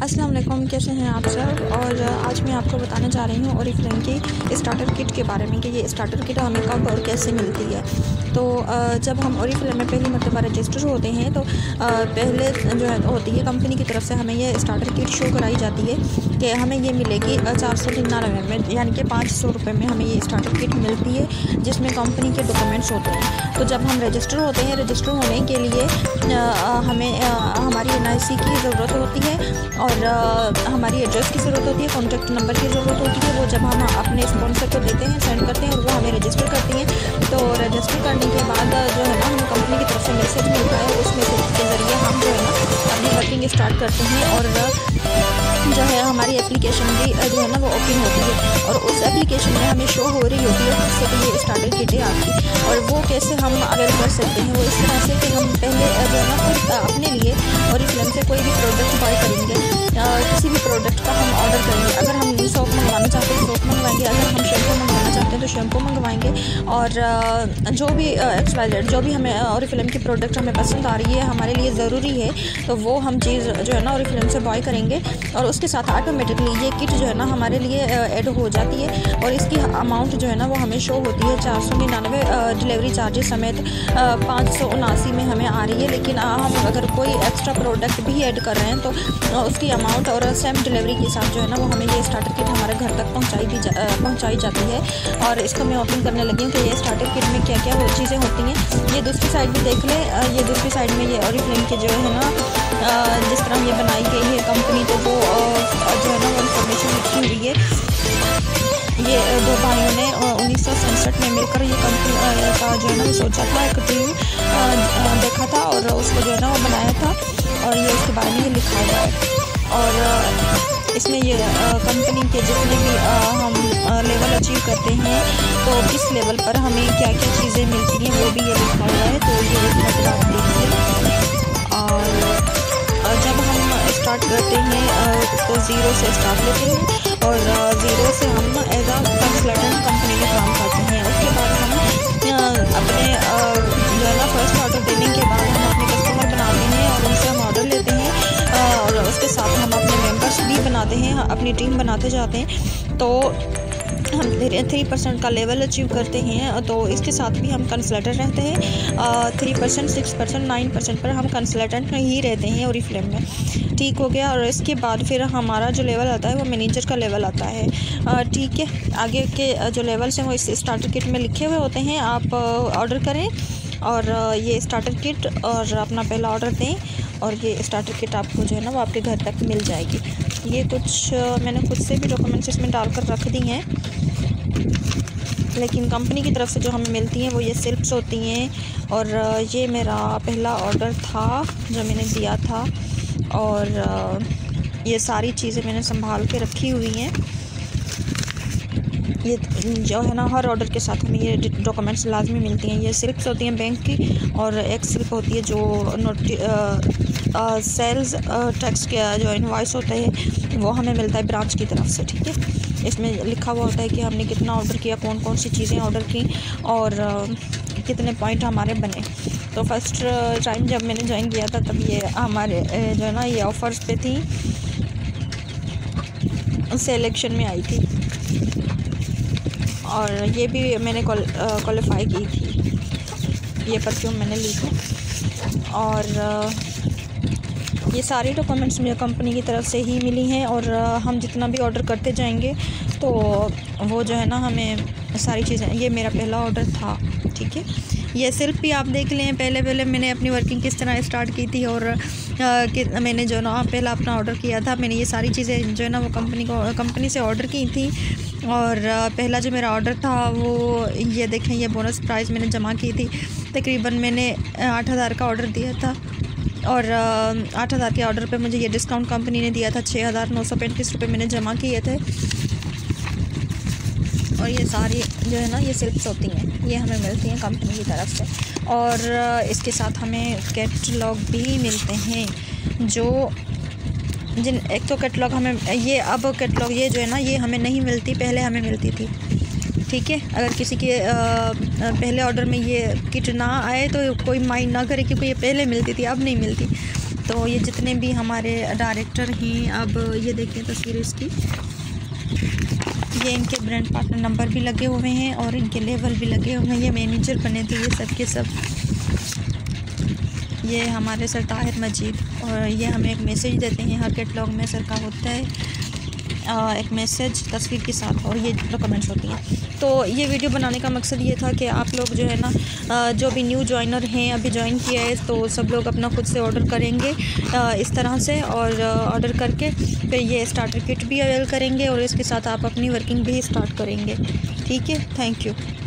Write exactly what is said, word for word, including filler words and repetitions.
अस्सलाम वालेकुम, कैसे हैं आप सब। और आज मैं आपको बताने जा रही हूँ ओरिफ्लेम की स्टार्टर किट के बारे में कि ये स्टार्टर किट हमें कब और कैसे मिलती है। तो जब हम ओरिफ्लेम में पहली मरतबा रजिस्टर होते हैं तो पहले जो है होती है कंपनी की तरफ से हमें ये स्टार्टर किट शो कराई जाती है कि हमें ये मिलेगी चार सौ निन्यानवे में, यानी कि पाँच सौ रुपये में हमें ये स्टार्टर किट मिलती है जिसमें कंपनी के डॉक्यूमेंट्स होते हैं। तो जब हम रजिस्टर होते हैं, रजिस्टर होने के लिए हमें हमारी एन आई सी की ज़रूरत होती है और हमारी एड्रेस की ज़रूरत होती है, कॉन्टैक्ट नंबर की ज़रूरत होती है। वो जब हम अपने स्पॉन्सर को देते हैं, सेंड करते हैं और वो हमें रजिस्टर करती हैं। तो रजिस्टर करने के बाद जो है ना हमें कंपनी की तरफ से मैसेज मिलता है, उस मैसेज के ज़रिए हम जो है ना अपनी वर्किंग स्टार्ट करते हैं और जो है हमारी एप्लीकेशन भी जो है ना वो ओपन होती है और उस एप्लीकेशन में हमें शो हो रही होती है जिससे कि ये स्टार्टर किट है आपकी। और वो कैसे हम अवेल कर सकते हैं, वो इस तरह से कि हम पहले जो है ना खुद अपने लिए ओरिफ्लेम से कोई भी प्रोडक्ट बाय करेंगे, किसी भी प्रोडक्ट का हम ऑर्डर करेंगे। अगर हम सोप मंगवाना चाहते हैं सोप मंगवाएंगे, अगर हम शैम्पू मंगवाना चाहते हैं तो शैम्पू मंगवाएंगे। और जो भी एक्सपायर्ड जो भी हमें ओरिफ्लेम की प्रोडक्ट हमें पसंद आ रही है, हमारे लिए ज़रूरी है, तो वो हम चीज़ जो है ना ओरिफ्लेम से बाय करेंगे और उसके साथ ऑटोमेटिकली ये किट जो है ना हमारे लिए ऐड हो जाती है और इसकी अमाउंट जो है ना वो हमें शो होती है चार सौ निन्यानवे डिलीवरी चार्जेस समेत पाँच सौ उनासी में हमें आ रही है। लेकिन हम अगर कोई एक्स्ट्रा प्रोडक्ट भी ऐड कर रहे हैं तो उसकी अमाउंट और सेम डिलीवरी के साथ जो है ना वो हमें ये स्टार्टर किट हमारे घर तक पहुंचाई भी जा, पहुंचाई जाती है। और इसको मैं ओपन करने लगी हूँ कि ये स्टार्टर किट में क्या क्या वो चीज़ें होती हैं। ये दूसरी साइड भी देख लें, ये दूसरी साइड में ये ओरिफ्लेम की जो है ना जिस तरह ये बनाई गई है कंपनी, तो वो जो है ना वो इन्फॉर्मेशन लिखी हुई है। ये दो भाइयों ने उन्नीस सौ सड़सठ में मिलकर ये कंपनी का जो है ना सोचा था, एक ड्रीम देखा था और उसको जो है ना वो बनाया था और ये उसके बारे में ये लिखा हुआ है। और इसमें ये कंपनी के जितने भी हम लेवल अचीव करते हैं तो किस लेवल पर हमें क्या क्या चीज़ें मिलती हैं वो भी ये लिखा हुआ है। तो ये एक मतलब आप देखिए। और जब हम स्टार्ट करते हैं तो ज़ीरो से स्टार्ट लेते हैं और ज़ीरो से हम एज आ कंसल्टेंट कंपनी में काम करते हैं। उसके बाद हम अपने जो है ना फर्स्ट ऑर्डर देने के बाद हम अपने कस्टमर बनाते हैं और उनसे हम ऑर्डर लेते हैं और उसके साथ हम अपने मेंबर्स भी बनाते हैं, अपनी टीम बनाते जाते हैं। तो हम थ्री परसेंट का लेवल अचीव करते हैं तो इसके साथ भी हम कंसल्टेंट रहते हैं। Three percent six percent nine percent पर हम कंसल्टेंट ही रहते हैं ओरिफ्लेम में। ठीक हो गया। और इसके बाद फिर हमारा जो लेवल आता है वो मैनेजर का लेवल आता है। ठीक है, आगे के जो लेवल्स हैं वो इस स्टार्टर किट में लिखे हुए होते हैं। आप ऑर्डर करें और ये स्टार्टर किट और अपना पहला ऑर्डर दें और ये स्टार्टर किट आपको जो है ना वो आपके घर तक मिल जाएगी। ये कुछ मैंने खुद से भी डॉक्यूमेंट्स इसमें डालकर रख दी हैं, लेकिन कंपनी की तरफ से जो हमें मिलती हैं वो ये स्लिप्स होती हैं। और ये मेरा पहला ऑर्डर था जो मैंने दिया था और ये सारी चीज़ें मैंने संभाल के रखी हुई हैं। ये जो है ना हर ऑर्डर के साथ हमें ये डॉक्यूमेंट्स लाजमी मिलती हैं। ये स्लिप्स होती हैं बैंक की और एक स्लिप होती है जो नोटि सेल्स टैक्स का जो इनवॉइस होता है वो हमें मिलता है ब्रांच की तरफ से। ठीक है, इसमें लिखा हुआ होता है कि हमने कितना ऑर्डर किया, कौन कौन सी चीज़ें ऑर्डर की और कितने पॉइंट हमारे बने। तो फर्स्ट टाइम जब मैंने ज्वाइन किया था तब ये हमारे जो है ना ये ऑफ़र्स पे थी, सेलेक्शन में आई थी और ये भी मैंने क्वालिफाई की थी। ये परफ्यूम मैंने ली थी और ये सारी डॉक्यूमेंट्स मुझे कंपनी की तरफ से ही मिली हैं। और हम जितना भी ऑर्डर करते जाएंगे तो वो जो है ना हमें सारी चीज़ें, ये मेरा पहला ऑर्डर था। ठीक है, ये सिर्फ भी आप देख लें, पहले पहले मैंने अपनी वर्किंग किस तरह स्टार्ट की थी और आ, कि मैंने जो ना पहला अपना ऑर्डर किया था, मैंने ये सारी चीज़ें जो है ना वो कंपनी को कंपनी से ऑर्डर की थी। और पहला जो मेरा ऑर्डर था वो ये देखें, ये बोनस प्राइस मैंने जमा की थी। तकरीबन मैंने आठ हज़ार का ऑर्डर दिया था और आठ हज़ार के ऑर्डर पे मुझे ये डिस्काउंट कंपनी ने दिया था छः हज़ार नौ सौ पैंतीस रुपये मैंने जमा किए थे। और ये सारी जो है ना ये स्लिप्स होती हैं, ये हमें मिलती हैं कंपनी की तरफ से। और इसके साथ हमें कैटलॉग भी मिलते हैं जो जिन एक तो कैटलॉग हमें ये अब कैटलॉग ये जो है ना ये हमें नहीं मिलती, पहले हमें मिलती थी। ठीक है, अगर किसी के आ, पहले ऑर्डर में ये किट ना आए तो कोई माइंड ना करे क्योंकि ये पहले मिलती थी, अब नहीं मिलती। तो ये जितने भी हमारे डायरेक्टर हैं, अब ये देखें तस्वीर इसकी, ये इनके ब्रांड पार्टनर नंबर भी लगे हुए हैं और इनके लेवल भी लगे हुए हैं। ये मैनेजर बने थे ये सब के सब। ये हमारे सर ताहिर मजीद, और ये हमें एक मैसेज देते हैं, हर कैटलॉग में सर का होता है आ, एक मैसेज तस्वीर के साथ, और ये डॉक्यूमेंट्स होती हैं। तो ये वीडियो बनाने का मकसद ये था कि आप लोग जो है ना, आ, जो भी न्यू जॉइनर हैं, अभी ज्वाइन किया है, तो सब लोग अपना खुद से ऑर्डर करेंगे आ, इस तरह से, और ऑर्डर करके फिर ये स्टार्टर किट भी अवेल करेंगे और इसके साथ आप अपनी वर्किंग भी स्टार्ट करेंगे। ठीक है, थैंक यू।